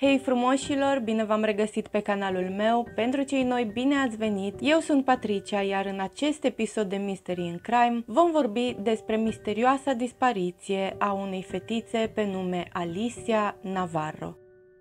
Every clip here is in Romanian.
Hei frumoșilor, bine v-am regăsit pe canalul meu. Pentru cei noi, bine ați venit! Eu sunt Patricia, iar în acest episod de Mystery in Crime vom vorbi despre misterioasa dispariție a unei fetițe pe nume Alicia Navarro.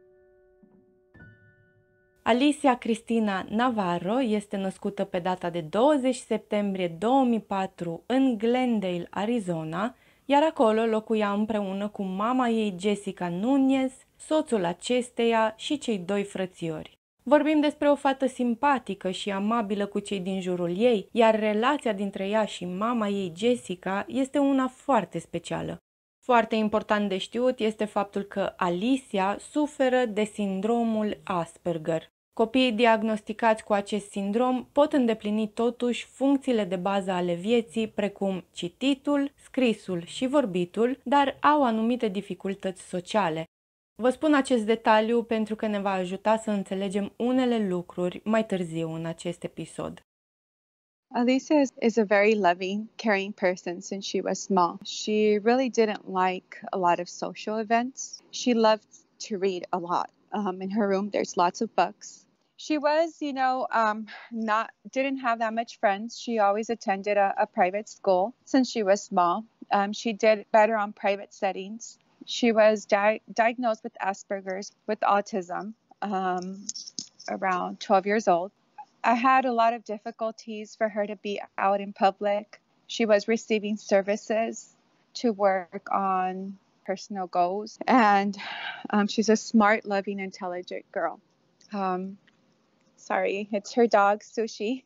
Alicia Cristina Navarro este născută pe data de 20 septembrie 2004 în Glendale, Arizona, iar acolo locuia împreună cu mama ei Jessica Nunez, soțul acesteia și cei doi frățiori. Vorbim despre o fată simpatică și amabilă cu cei din jurul ei, iar relația dintre ea și mama ei Jessica este una foarte specială. Foarte important de știut este faptul că Alicia suferă de sindromul Asperger. Copiii diagnosticați cu acest sindrom pot îndeplini totuși funcțiile de bază ale vieții, precum cititul, scrisul și vorbitul, dar au anumite dificultăți sociale. Vă spun acest detaliu pentru că ne va ajuta să înțelegem unele lucruri mai târziu în acest episod. Alicia is a very loving, caring person since she was small. She really didn't like a lot of social events. She loved to read a lot. In her room, there's lots of books. She was, didn't have that much friends. She always attended a private school since she was small. She did better on private settings. She was diagnosed with Asperger's, with autism, around 12 years old. I had a lot of difficulties for her to be out in public. She was receiving services to work on personal goals. And she's a smart, loving, intelligent girl. Sorry, it's her dog, Sushi.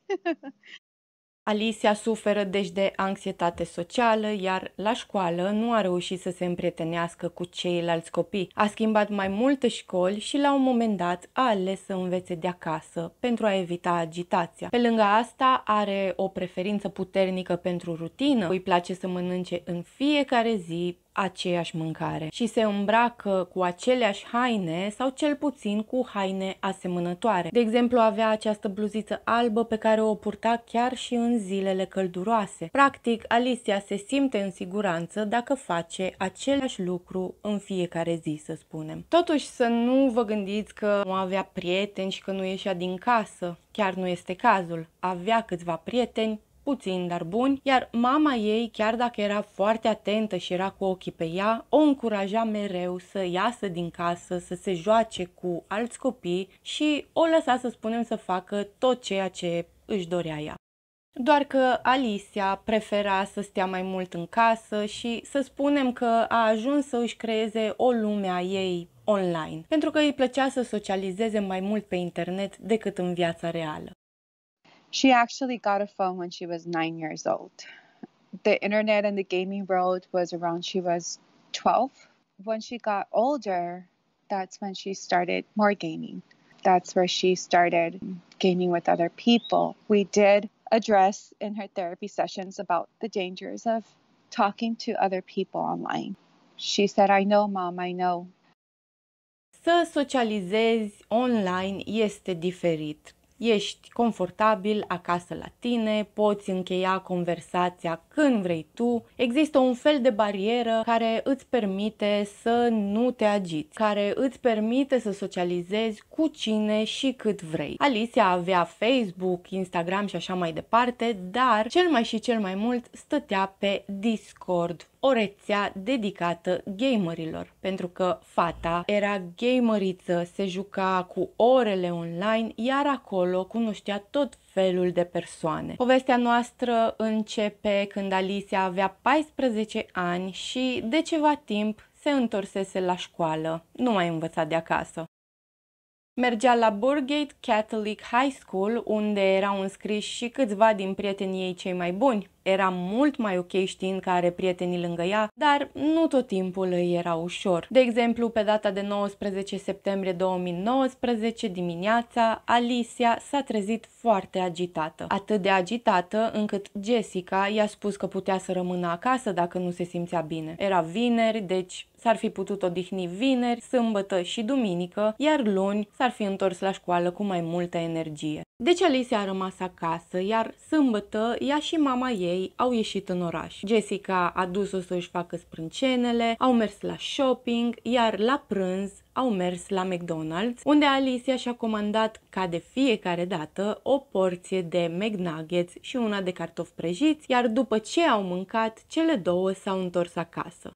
Alicia suferă deci de anxietate socială, iar la școală nu a reușit să se împrietenească cu ceilalți copii. A schimbat mai multe școli și la un moment dat a ales să învețe de acasă pentru a evita agitația. Pe lângă asta are o preferință puternică pentru rutină, îi place să mănânce în fiecare zi aceeași mâncare și se îmbracă cu aceleași haine sau cel puțin cu haine asemănătoare. De exemplu, avea această bluziță albă pe care o purta chiar și în zilele călduroase. Practic, Alicia se simte în siguranță dacă face același lucru în fiecare zi, să spunem. Totuși, să nu vă gândiți că nu avea prieteni și că nu ieșea din casă. Chiar nu este cazul. Avea câțiva prieteni, puțini, dar buni, iar mama ei, chiar dacă era foarte atentă și era cu ochii pe ea, o încuraja mereu să iasă din casă, să se joace cu alți copii și o lăsa, să spunem, să facă tot ceea ce își dorea ea. Doar că Alicia prefera să stea mai mult în casă și să spunem că a ajuns să își creeze o lume a ei online, pentru că îi plăcea să socializeze mai mult pe internet decât în viața reală. She actually got a phone when she was 9 years old. The internet and the gaming world was around she was 12. When she got older, that's when she started more gaming. That's where she started gaming with other people. We did address in her therapy sessions about the dangers of talking to other people online. She said, I know, Mom, I know. Să socializezi online este diferit. Ești confortabil acasă la tine, poți încheia conversația când vrei tu. Există un fel de barieră care îți permite să nu te agiți, care îți permite să socializezi cu cine și cât vrei. Alicia avea Facebook, Instagram și așa mai departe, dar cel mai mult stătea pe Discord, o rețea dedicată gamerilor, pentru că fata era gameriță, se juca cu orele online, iar acolo cunoștea tot felul de persoane. Povestea noastră începe când Alicia avea 14 ani și de ceva timp se întorsese la școală, nu mai învăța de acasă. Mergea la Burgate Catholic High School, unde erau înscriși și câțiva din prietenii ei cei mai buni. Era mult mai ok știind că are prietenii lângă ea, dar nu tot timpul îi era ușor. De exemplu, pe data de 19 septembrie 2019 dimineața, Alicia s-a trezit foarte agitată. Atât de agitată încât Jessica i-a spus că putea să rămână acasă dacă nu se simțea bine. Era vineri, deci s-ar fi putut odihni vineri, sâmbătă și duminică, iar luni s-ar fi întors la școală cu mai multă energie. Deci Alicia a rămas acasă, iar sâmbătă ea și mama ei au ieșit în oraș. Jessica a dus-o să-și facă sprâncenele, au mers la shopping, iar la prânz au mers la McDonald's, unde Alicia și-a comandat, ca de fiecare dată, o porție de McNuggets și una de cartofi prăjiți, iar după ce au mâncat, cele două s-au întors acasă.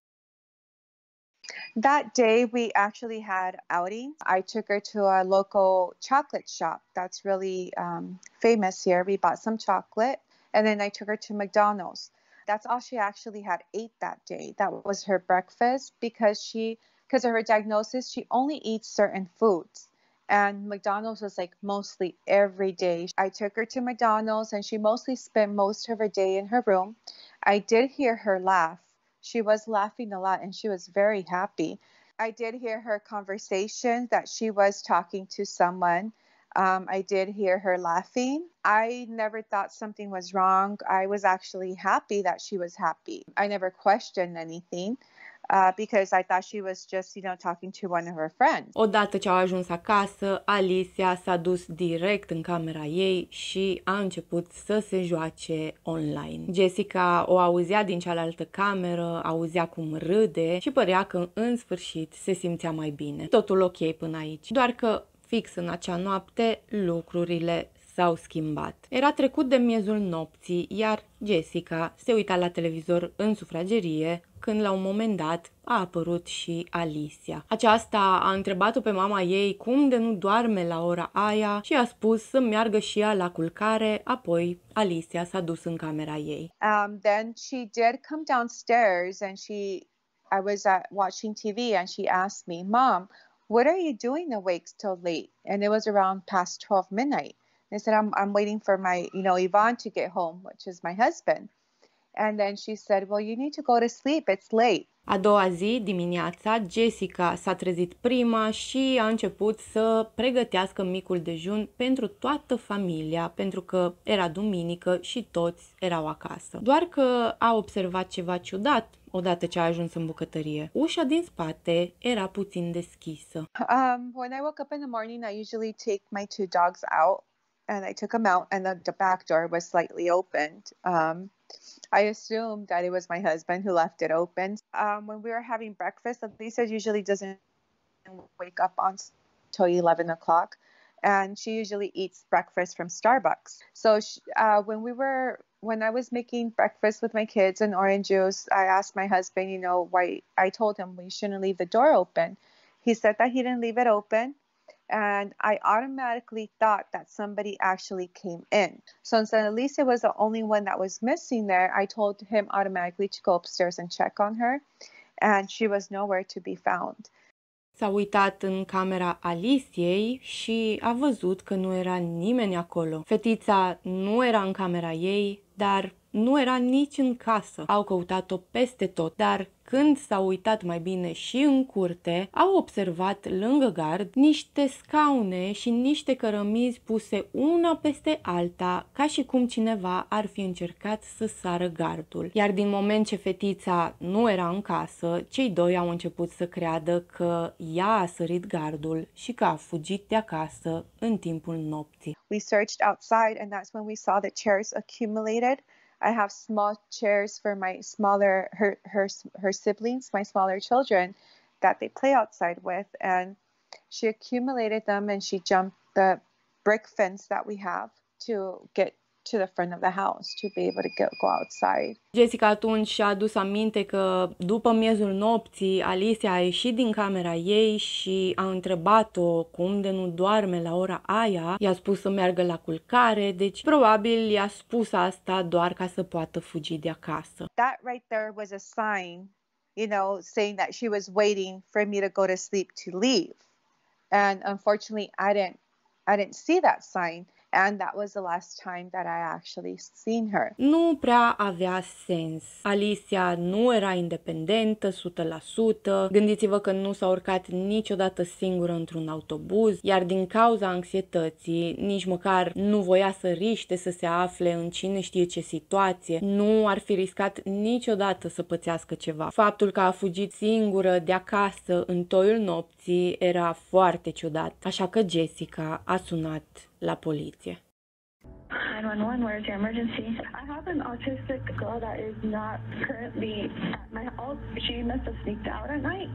That day, we actually had outing. I took her to a local chocolate shop that's really famous here. We bought some chocolate, and then I took her to McDonald's. That's all she actually had ate that day. That was her breakfast because of her diagnosis, she only eats certain foods. And McDonald's was like mostly every day. I took her to McDonald's, and she mostly spent most of her day in her room. I did hear her laugh. She was laughing a lot and she was very happy. I did hear her conversation that she was talking to someone. I did hear her laughing. I never thought something was wrong. I was actually happy that she was happy. I never questioned anything. Because I thought she was just, talking to one of her friends. Odată ce au ajuns acasă, Alicia s-a dus direct în camera ei și a început să se joace online. Jessica o auzea din cealaltă cameră, auzea cum râde și părea că în sfârșit se simțea mai bine. Totul ok până aici, doar că fix în acea noapte lucrurile s-au schimbat. Era trecut de miezul nopții, iar Jessica se uita la televizor în sufragerie, când la un moment dat a apărut și Alicia. Aceasta a întrebat-o pe mama ei cum de nu doarme la ora aia și a spus să meargă și ea la culcare, apoi Alicia s-a dus în camera ei. Then she did come downstairs and I was watching TV and she asked me, "Mom, what are you doing awake till late?" And it was around past 12 midnight. I said, I'm waiting for my, Yvonne to get home, which is my husband. And then she said, well, you need to go to sleep. It's late. A doua zi, dimineața, Jessica s-a trezit prima și a început să pregătească micul dejun pentru toată familia, pentru că era duminică și toți erau acasă. Doar că a observat ceva ciudat odată ce a ajuns în bucătărie. Ușa din spate era puțin deschisă. When I woke up in the morning, I usually take my two dogs out, and I took them out, and the back door was slightly opened. I assumed that it was my husband who left it open. When we were having breakfast, Lisa usually doesn't wake up until 11 o'clock, and she usually eats breakfast from Starbucks. So when I was making breakfast with my kids and orange juice, I asked my husband, why. I told him we shouldn't leave the door open. He said that he didn't leave it open. And I automatically thought that somebody actually came in. So since Alicia was the only one that was missing there, I told him automatically to go upstairs and check on her, and she was nowhere to be found. S-a uitat în camera Aliciei și a văzut că nu era nimeni acolo. Fetița nu era în camera ei, dar nu era nici în casă. Au căutat-o peste tot, dar când s-au uitat mai bine și în curte, au observat lângă gard niște scaune și niște cărămizi puse una peste alta, ca și cum cineva ar fi încercat să sară gardul. Iar din moment ce fetița nu era în casă, cei doi au început să creadă că ea a sărit gardul și că a fugit de acasă în timpul nopții. We searched outside, and that's when we saw the chairs accumulated. I have small chairs for my her siblings, my smaller children, that they play outside with, and she accumulated them, and she jumped the brick fence that we have to get to the front of the house to be able to go outside. Jessica atunci și-a adus aminte că după miezul nopții Alicia a ieșit din camera ei și a întrebat-o cum de nu doarme la ora aia. I-a spus să meargă la culcare, deci probabil i-a spus asta doar ca să poată fugi de acasă. That right there was a sign, saying that she was waiting for me to go to sleep to leave. And unfortunately, I didn't see that sign. And that was the last time that I actually seen her. Nu prea avea sens. Alicia nu era independentă 100%. Gândiți-vă că nu s-a urcat niciodată singură într-un autobuz, iar din cauza anxietății, nici măcar nu voia să riște să se afle în cine știe ce situație. Nu ar fi riscat niciodată să pățească ceva. Faptul că a fugit singură de acasă în toiul nopții era foarte ciudat, așa că Jessica a sunat la poliție. 911, where's your emergency? I have an autistic girl that is not currently at my house. She must have sneaked out at night.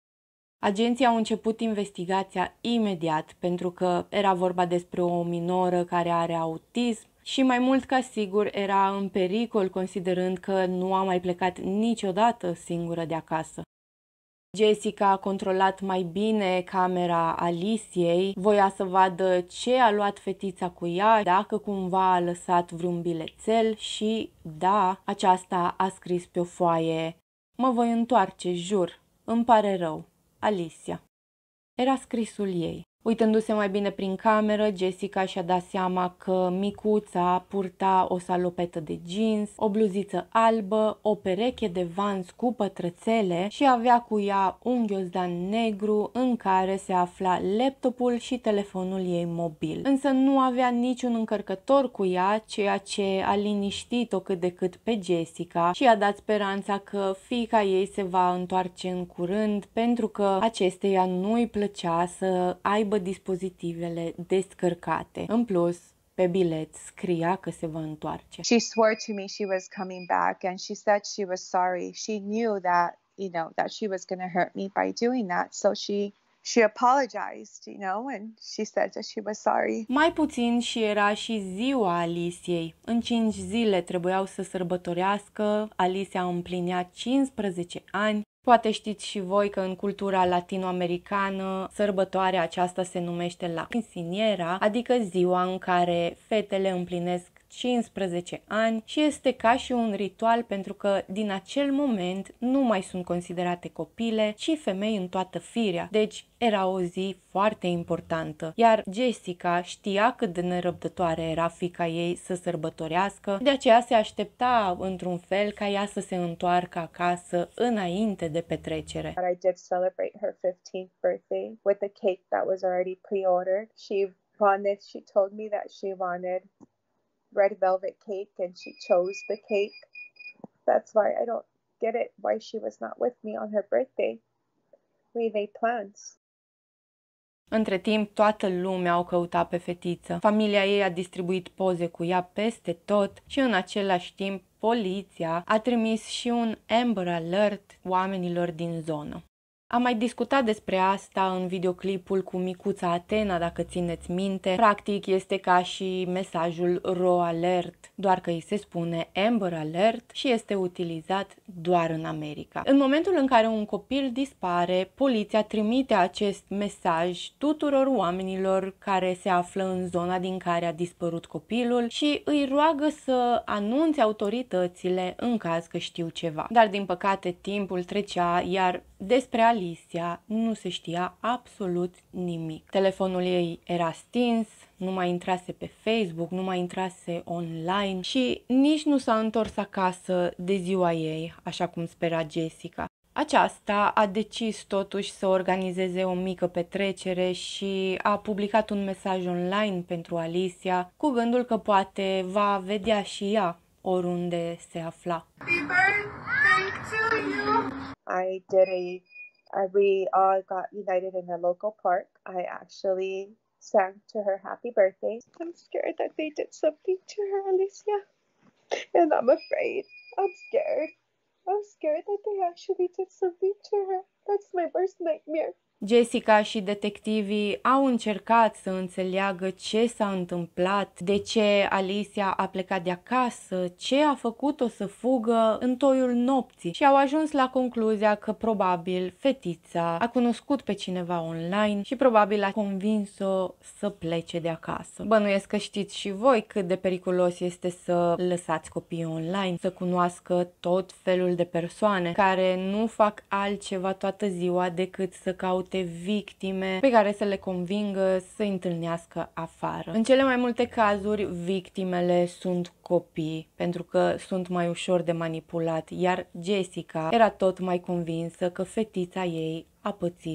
Agenții au început investigația imediat pentru că era vorba despre o minoră care are autism și mai mult ca sigur era în pericol considerând că nu a mai plecat niciodată singură de acasă. Jessica a controlat mai bine camera Aliciei, voia să vadă ce a luat fetița cu ea, dacă cumva a lăsat vreun bilețel și, da, aceasta a scris pe o foaie: "Mă voi întoarce, jur, îmi pare rău, Alicia." Era scrisul ei. Uitându-se mai bine prin cameră, Jessica și-a dat seama că micuța purta o salopetă de jeans, o bluziță albă, o pereche de Vans cu pătrățele și avea cu ea un ghiozdan negru în care se afla laptopul și telefonul ei mobil. Însă nu avea niciun încărcător cu ea, ceea ce a liniștit-o cât de cât pe Jessica și a dat speranța că fiica ei se va întoarce în curând pentru că acesteia nu îi plăcea să aibă dispozitivele descărcate. În plus, pe bilet scria că se va întoarce. She swore to me she was coming back and she said she was sorry. She knew that, that she was going to hurt me by doing that. So she apologized, and she said that she was sorry. Mai puțin și era și ziua Aliciei. În 5 zile trebuiau să sărbătorească. Alicia împlinea 15 ani. Poate știți și voi că în cultura latinoamericană sărbătoarea aceasta se numește la quinceañera, adică ziua în care fetele împlinesc 15 ani și este ca și un ritual pentru că din acel moment nu mai sunt considerate copile, ci femei în toată firea. Deci era o zi foarte importantă. Iar Jessica știa cât de nerăbdătoare era fiica ei să sărbătorească, de aceea se aștepta într-un fel ca ea să se întoarcă acasă înainte de petrecere. I did celebrate her 15th birthday with a cake that was already pre-ordered. She told me that she wanted red velvet cake and she chose the cake. That's why I don't get it why she was not with me on her birthday. We made plans. Între timp, toată lumea o căuta pe fetiță. Familia ei a distribuit poze cu ea peste tot și în același timp poliția a trimis și un Amber Alert oamenilor din zonă. Am mai discutat despre asta în videoclipul cu micuța Atena, dacă țineți minte. Practic este ca și mesajul Raw Alert, doar că îi se spune Amber Alert și este utilizat doar în America. În momentul în care un copil dispare, poliția trimite acest mesaj tuturor oamenilor care se află în zona din care a dispărut copilul și îi roagă să anunțe autoritățile în caz că știu ceva. Dar din păcate timpul trecea, iar despre Alicia nu se știa absolut nimic. Telefonul ei era stins, nu mai intrase pe Facebook, nu mai intrase online și nici nu s-a întors acasă de ziua ei, așa cum spera Jessica. Aceasta a decis totuși să organizeze o mică petrecere și a publicat un mesaj online pentru Alicia cu gândul că poate va vedea și ea oriunde se afla. We all got united in a local park. I actually sang to her happy birthday. I'm scared that they did something to her, Alicia. And I'm afraid. I'm scared. I'm scared that they actually did something to her. That's my worst nightmare. Jessica și detectivii au încercat să înțeleagă ce s-a întâmplat, de ce Alicia a plecat de acasă, ce a făcut-o să fugă în toiul nopții și au ajuns la concluzia că probabil fetița a cunoscut pe cineva online și probabil a convins-o să plece de acasă. Bănuiesc că știți și voi cât de periculos este să lăsați copiii online, să cunoască tot felul de persoane care nu fac altceva toată ziua decât să caute victime pe care să le convingă să îi întâlnească afară. În cele mai multe cazuri, victimele sunt copii, pentru că sunt mai ușor de manipulat, iar Jessica era tot mai convinsă că fetița ei a pățit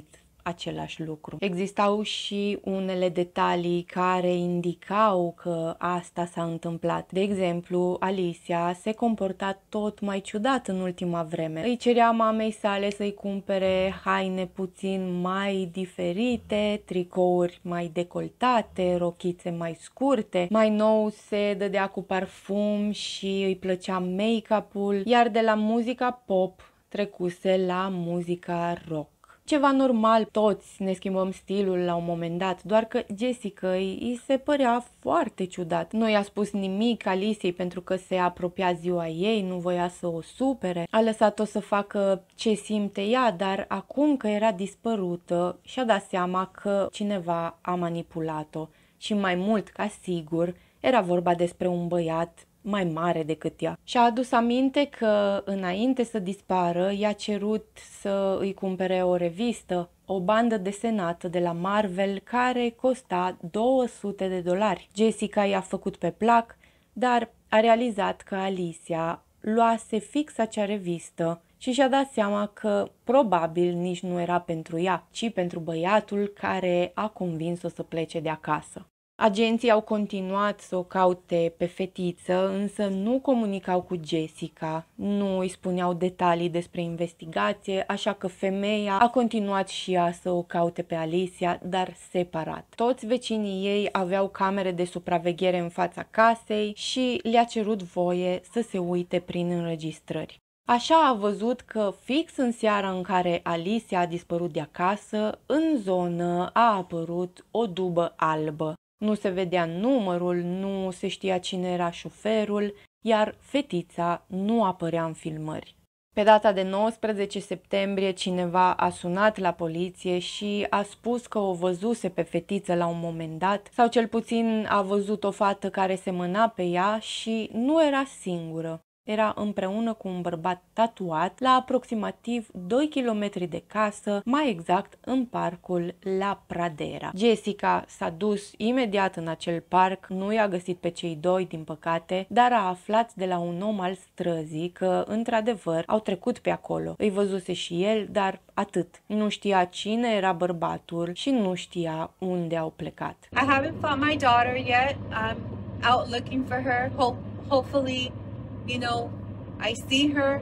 același lucru. Existau și unele detalii care indicau că asta s-a întâmplat. De exemplu, Alicia se comporta tot mai ciudat în ultima vreme. Îi cerea mamei sale să-i cumpere haine puțin mai diferite, tricouri mai decoltate, rochițe mai scurte. Mai nou se dădea cu parfum și îi plăcea make-up-ul, iar de la muzica pop trecuse la muzica rock. Ceva normal, toți ne schimbăm stilul la un moment dat, doar că Jessica îi se părea foarte ciudat. Nu i-a spus nimic Aliciei pentru că se apropia ziua ei, nu voia să o supere. A lăsat-o să facă ce simte ea, dar acum că era dispărută, și-a dat seama că cineva a manipulat-o. Și mai mult ca sigur, era vorba despre un băiat mai mare decât ea. Și-a adus aminte că înainte să dispară i-a cerut să îi cumpere o revistă, o bandă desenată de la Marvel care costa $200. Jessica i-a făcut pe plac, dar a realizat că Alicia luase fix acea revistă și și-a dat seama că probabil nici nu era pentru ea, ci pentru băiatul care a convins-o să plece de acasă. Agenții au continuat să o caute pe fetiță, însă nu comunicau cu Jessica, nu îi spuneau detalii despre investigație, așa că femeia a continuat și ea să o caute pe Alicia, dar separat. Toți vecinii ei aveau camere de supraveghere în fața casei și le-a cerut voie să se uite prin înregistrări. Așa a văzut că fix în seara în care Alicia a dispărut de acasă, în zonă a apărut o dubă albă. Nu se vedea numărul, nu se știa cine era șoferul, iar fetița nu apărea în filmări. Pe data de 19 septembrie, cineva a sunat la poliție și a spus că o văzuse pe fetiță la un moment dat, sau cel puțin a văzut o fată care semăna pe ea și nu era singură. Era împreună cu un bărbat tatuat la aproximativ 2 km de casă, mai exact în parcul La Pradera. Jessica s-a dus imediat în acel parc, nu i-a găsit pe cei doi, din păcate, dar a aflat de la un om al străzii că, într-adevăr, au trecut pe acolo. Îi văzuse și el, dar atât. Nu știa cine era bărbatul și nu știa unde au plecat. I haven't found my daughter yet. I'm out looking for her. Hopefully, you know, I see her.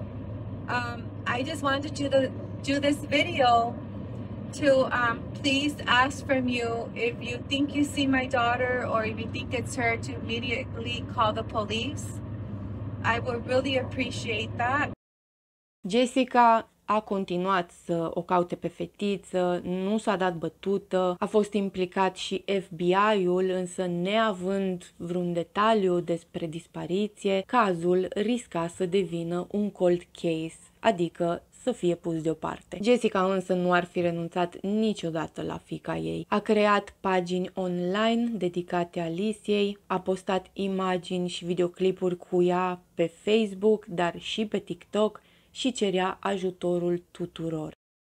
I just wanted to do this video to please ask from you if you think you see my daughter or if you think it's her, to immediately call the police. I would really appreciate that. Jessica a continuat să o caute pe fetiță, nu s-a dat bătută, a fost implicat și FBI-ul, însă neavând vreun detaliu despre dispariție, cazul risca să devină un cold case, adică să fie pus deoparte. Jessica însă nu ar fi renunțat niciodată la fiica ei. A creat pagini online dedicate Aliciei, a postat imagini și videoclipuri cu ea pe Facebook, dar și pe TikTok, și cerea ajutorul tuturor.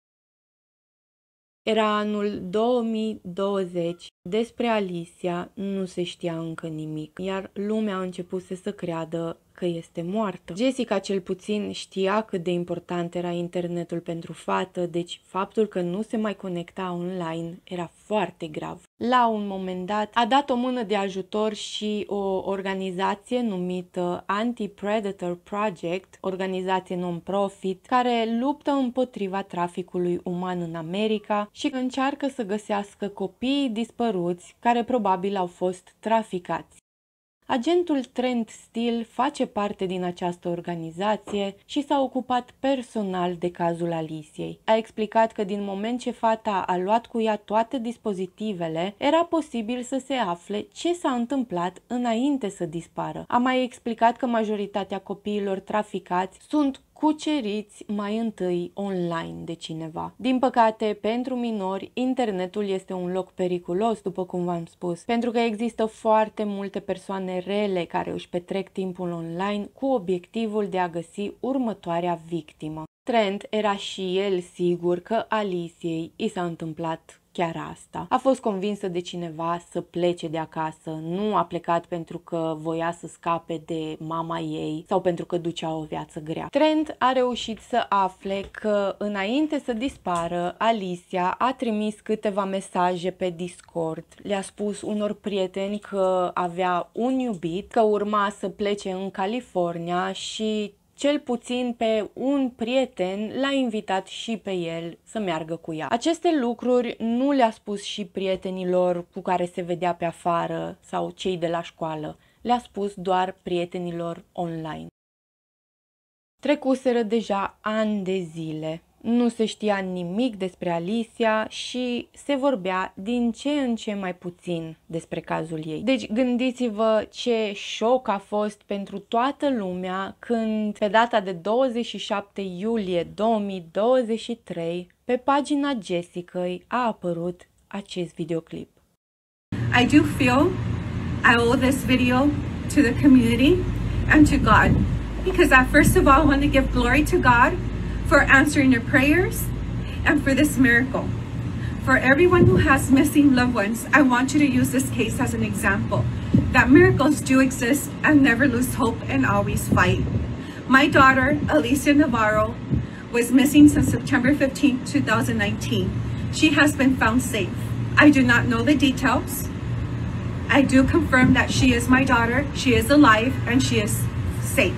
Era anul 2020, despre Alicia nu se știa încă nimic, iar lumea a început să creadă că este moartă. Jessica cel puțin știa cât de important era internetul pentru fată, deci faptul că nu se mai conecta online era foarte grav. La un moment dat a dat o mână de ajutor și o organizație numită Anti-Predator Project, organizație non-profit, care luptă împotriva traficului uman în America și încearcă să găsească copiii dispăruți care probabil au fost traficați. Agentul Trent Steele face parte din această organizație și s-a ocupat personal de cazul Aliciei. A explicat că din moment ce fata a luat cu ea toate dispozitivele, era posibil să se afle ce s-a întâmplat înainte să dispară. A mai explicat că majoritatea copiilor traficați sunt cuceriți mai întâi online de cineva. Din păcate, pentru minori, internetul este un loc periculos, după cum v-am spus, pentru că există foarte multe persoane rele care își petrec timpul online cu obiectivul de a găsi următoarea victimă. Trent era și el sigur că Aliciei i s-a întâmplat chiar asta. A fost convinsă de cineva să plece de acasă, nu a plecat pentru că voia să scape de mama ei sau pentru că ducea o viață grea. Trent a reușit să afle că înainte să dispară, Alicia a trimis câteva mesaje pe Discord. Le-a spus unor prieteni că avea un iubit, că urma să plece în California și cel puțin pe un prieten l-a invitat și pe el să meargă cu ea. Aceste lucruri nu le-a spus și prietenilor cu care se vedea pe afară sau cei de la școală. Le-a spus doar prietenilor online. Trecuseră deja ani de zile. Nu se știa nimic despre Alicia și se vorbea din ce în ce mai puțin despre cazul ei. Deci gândiți-vă ce șoc a fost pentru toată lumea când, pe data de 27 iulie 2023, pe pagina Jessicăi a apărut acest videoclip. I do feel I owe this video to the community and to God, because I first of all want to give glory to God for answering your prayers and for this miracle. For everyone who has missing loved ones, I want you to use this case as an example that miracles do exist and never lose hope and always fight. My daughter, Alicia Navarro, was missing since September 15, 2019. She has been found safe. I do not know the details. I do confirm that she is my daughter, she is alive, and she is safe.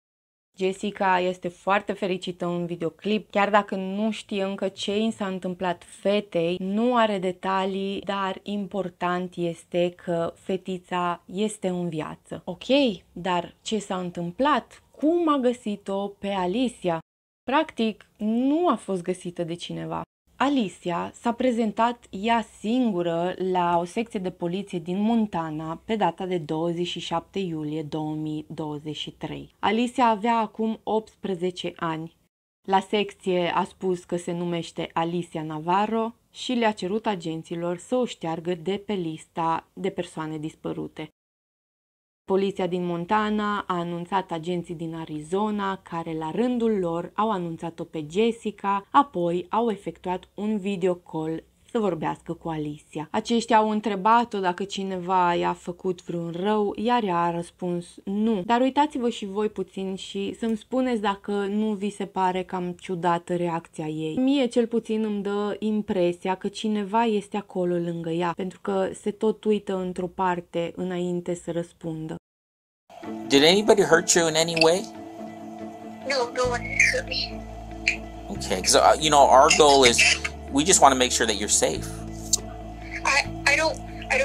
Jessica este foarte fericită în videoclip, chiar dacă nu știe încă ce i s-a întâmplat fetei, nu are detalii, dar important este că fetița este în viață. Ok, dar ce s-a întâmplat? Cum a găsit-o pe Alicia? Practic, nu a fost găsită de cineva. Alicia s-a prezentat ea singură la o secție de poliție din Montana pe data de 27 iulie 2023. Alicia avea acum 18 ani. La secție a spus că se numește Alicia Navarro și le-a cerut agenților să o șteargă de pe lista de persoane dispărute. Poliția din Montana a anunțat agenții din Arizona, care la rândul lor au anunțat-o pe Jessica, apoi au efectuat un video call să vorbească cu Alicia. Aceștia au întrebat-o dacă cineva i-a făcut vreun rău, iar ea a răspuns nu. Dar uitați-vă și voi puțin și să-mi spuneți dacă nu vi se pare cam ciudată reacția ei. Mie cel puțin îmi dă impresia că cineva este acolo lângă ea, pentru că se tot uită într-o parte înainte să răspundă. Did anybody hurt you in any way? No, no one hurt me. Okay, because you know, our goal is we just want to make sure that you're safe. I don't.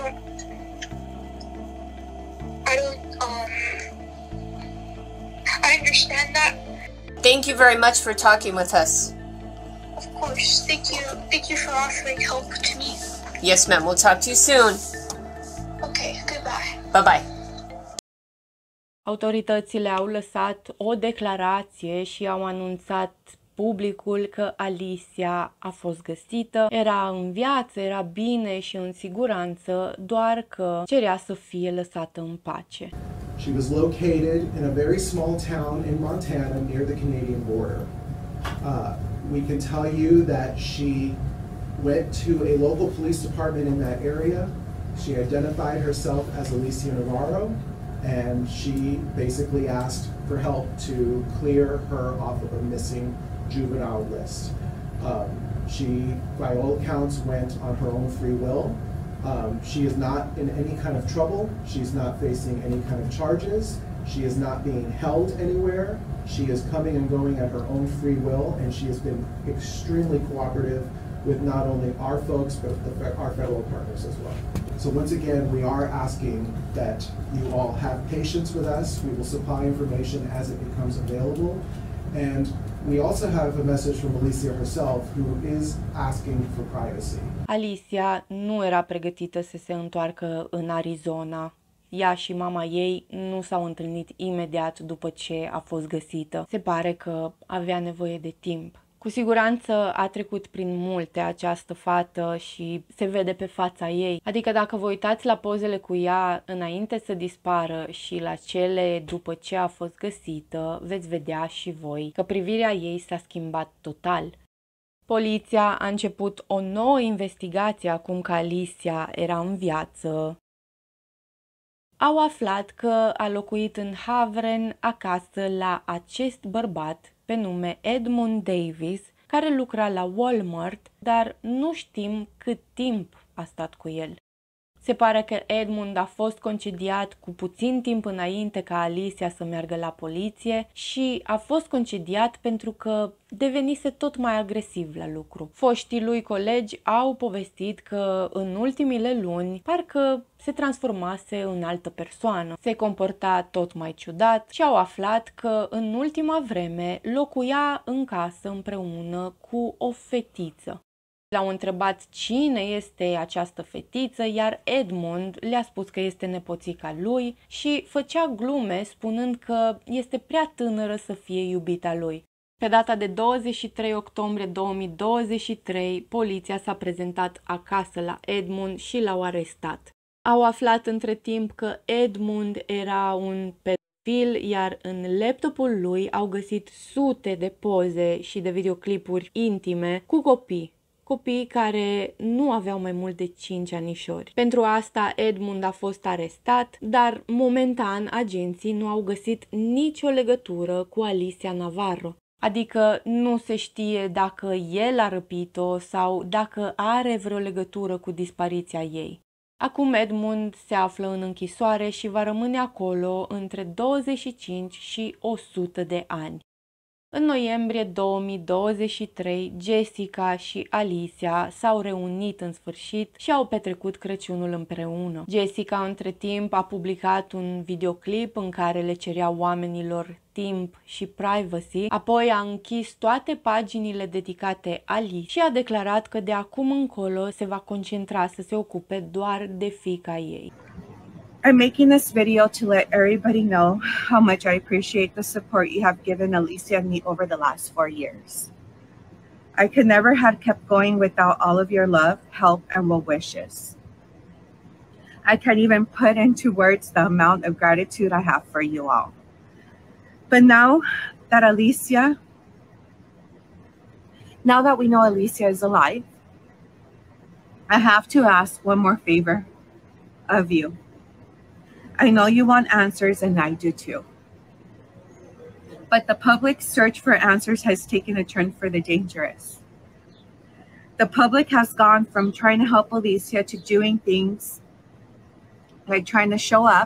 I understand that. Thank you very much for talking with us. Of course. Thank you for offering help to me. Yes, ma'am. We'll talk to you soon. Okay, goodbye. Bye-bye. Autoritățile au lăsat o declarație și au anunțat publicul că Alicia a fost găsită, era în viață, era bine și în siguranță, doar că cerea să fie lăsată în pace. She was located in a very small town in Montana near the Canadian border. We can tell you that she went to a local police department in that area. She identified herself as Alicia Navarro, and she basically asked for help to clear her off of a missing juvenile list. She, by all accounts, went on her own free will. She is not in any kind of trouble. She's not facing any kind of charges. She is not being held anywhere. She is coming and going at her own free will, and she has been extremely cooperative with not only our folks, but our federal partners as well. So once again, we are asking that you all have patience with us. We will supply information as it becomes available. And we also have a message from Alicia herself, who is asking for privacy. Alicia nu era pregătită să se întoarcă în Arizona. Ea și mama ei nu s-au întâlnit imediat după ce a fost găsită. Se pare că avea nevoie de timp. Cu siguranță a trecut prin multe această fată și se vede pe fața ei. Adică dacă vă uitați la pozele cu ea înainte să dispară și la cele după ce a fost găsită, veți vedea și voi că privirea ei s-a schimbat total. Poliția a început o nouă investigație acum că Alicia era în viață. Au aflat că a locuit în Havren acasă la acest bărbat pe nume Edmund Davis, care lucra la Walmart, dar nu știm cât timp a stat cu el. Se pare că Edmund a fost concediat cu puțin timp înainte ca Alicia să meargă la poliție și a fost concediat pentru că devenise tot mai agresiv la lucru. Foștii lui colegi au povestit că în ultimile luni parcă se transformase în altă persoană, se comporta tot mai ciudat și au aflat că în ultima vreme locuia în casă împreună cu o fetiță. L-au întrebat cine este această fetiță, iar Edmund le-a spus că este nepoțica lui și făcea glume spunând că este prea tânără să fie iubita lui. Pe data de 23 octombrie 2023, poliția s-a prezentat acasă la Edmund și l-au arestat. Au aflat între timp că Edmund era un pedofil, iar în laptopul lui au găsit sute de poze și de videoclipuri intime cu copii care nu aveau mai mult de 5 anișori. Pentru asta Edmund a fost arestat, dar momentan agenții nu au găsit nicio legătură cu Alicia Navarro. Adică nu se știe dacă el a răpit-o sau dacă are vreo legătură cu dispariția ei. Acum Edmund se află în închisoare și va rămâne acolo între 25 și 100 de ani. În noiembrie 2023, Jessica și Alicia s-au reunit în sfârșit și au petrecut Crăciunul împreună. Jessica, între timp, a publicat un videoclip în care le cerea oamenilor timp și privacy, apoi a închis toate paginile dedicate Alice și a declarat că de acum încolo se va concentra să se ocupe doar de fiica ei. I'm making this video to let everybody know how much I appreciate the support you have given Alicia and me over the last 4 years. I could never have kept going without all of your love, help, and well wishes. I can't even put into words the amount of gratitude I have for you all. But now that we know Alicia is alive, I have to ask one more favor of you. I know you want answers, and I do too. But the public search for answers has taken a turn for the dangerous. The public has gone from trying to help Alicia to doing things like trying to show up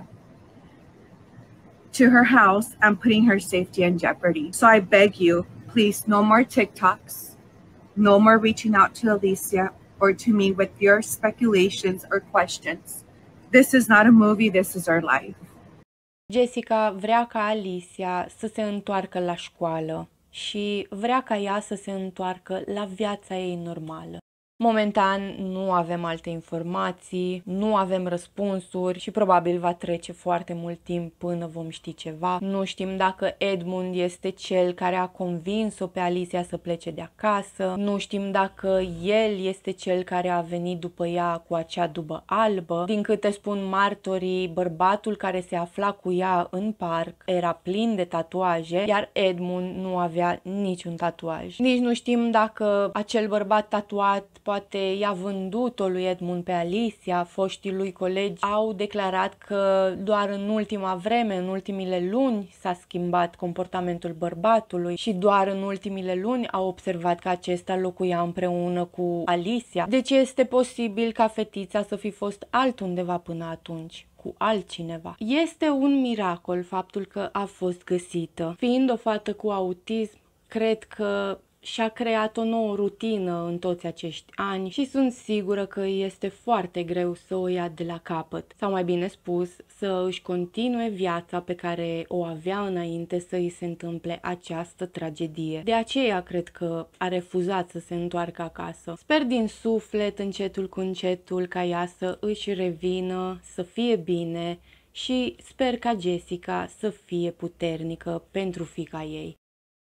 to her house and putting her safety in jeopardy. So I beg you, please, no more TikToks, no more reaching out to Alicia or to me with your speculations or questions. This is not a movie, this is our life. Jessica vrea ca Alicia să se întoarcă la școală și vrea ca ea să se întoarcă la viața ei normală. Momentan nu avem alte informații, nu avem răspunsuri și probabil va trece foarte mult timp până vom ști ceva. Nu știm dacă Edmund este cel care a convins-o pe Alicia să plece de acasă, nu știm dacă el este cel care a venit după ea cu acea dubă albă. Din câte spun martorii, bărbatul care se afla cu ea în parc era plin de tatuaje, iar Edmund nu avea niciun tatuaj. Nici nu știm dacă acel bărbat tatuat poate i-a vândut-o lui Edmund pe Alicia. Foștii lui colegi au declarat că doar în ultima vreme, în ultimile luni, s-a schimbat comportamentul bărbatului și doar în ultimile luni au observat că acesta locuia împreună cu Alicia. Deci este posibil ca fetița să fi fost altundeva până atunci, cu altcineva. Este un miracol faptul că a fost găsită. Fiind o fată cu autism, cred că și-a creat o nouă rutină în toți acești ani și sunt sigură că este foarte greu să o ia de la capăt, sau mai bine spus, să își continue viața pe care o avea înainte să îi se întâmple această tragedie. De aceea cred că a refuzat să se întoarcă acasă. Sper din suflet, încetul cu încetul, ca ea să își revină, să fie bine și sper ca Jessica să fie puternică pentru fiica ei.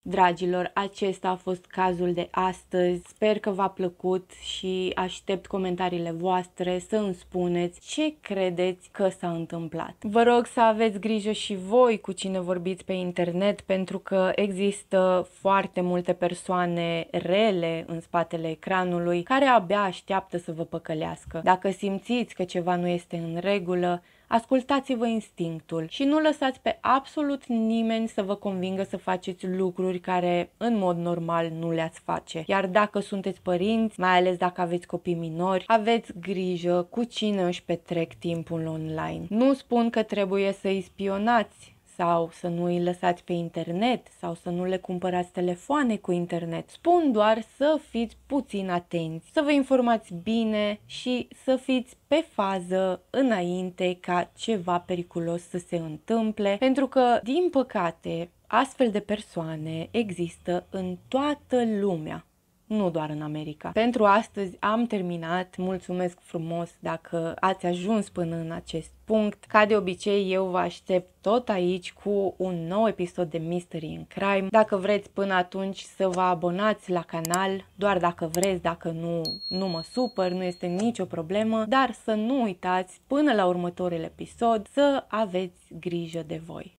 Dragilor, acesta a fost cazul de astăzi. Sper că v-a plăcut și aștept comentariile voastre să îmi spuneți ce credeți că s-a întâmplat. Vă rog să aveți grijă și voi cu cine vorbiți pe internet, pentru că există foarte multe persoane rele în spatele ecranului care abia așteaptă să vă păcălească. Dacă simțiți că ceva nu este în regulă, ascultați-vă instinctul și nu lăsați pe absolut nimeni să vă convingă să faceți lucruri care în mod normal nu le-ați face. Iar dacă sunteți părinți, mai ales dacă aveți copii minori, aveți grijă cu cine își petrec timpul online. Nu spun că trebuie să îi spionați sau să nu îi lăsați pe internet sau să nu le cumpărați telefoane cu internet. Spun doar să fiți puțin atenți, să vă informați bine și să fiți pe fază înainte ca ceva periculos să se întâmple, pentru că, din păcate, astfel de persoane există în toată lumea. Nu doar în America. Pentru astăzi am terminat. Mulțumesc frumos dacă ați ajuns până în acest punct. Ca de obicei, eu vă aștept tot aici cu un nou episod de Mystery in Crime. Dacă vreți până atunci să vă abonați la canal, doar dacă vreți, dacă nu, nu mă supăr, nu este nicio problemă, dar să nu uitați până la următorul episod să aveți grijă de voi.